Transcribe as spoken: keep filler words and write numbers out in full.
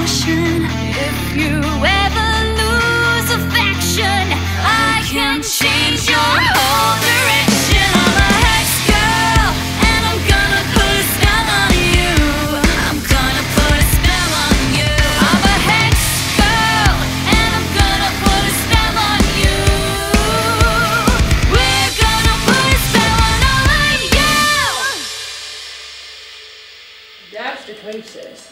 passion. If you ever lose affection, I can change your whole direction. I'm a hex girl, and I'm gonna put a spell on you. I'm gonna put a spell on you. I'm a hex girl, and I'm gonna put a spell on you. We're gonna put a spell on all of you. That's the crisis.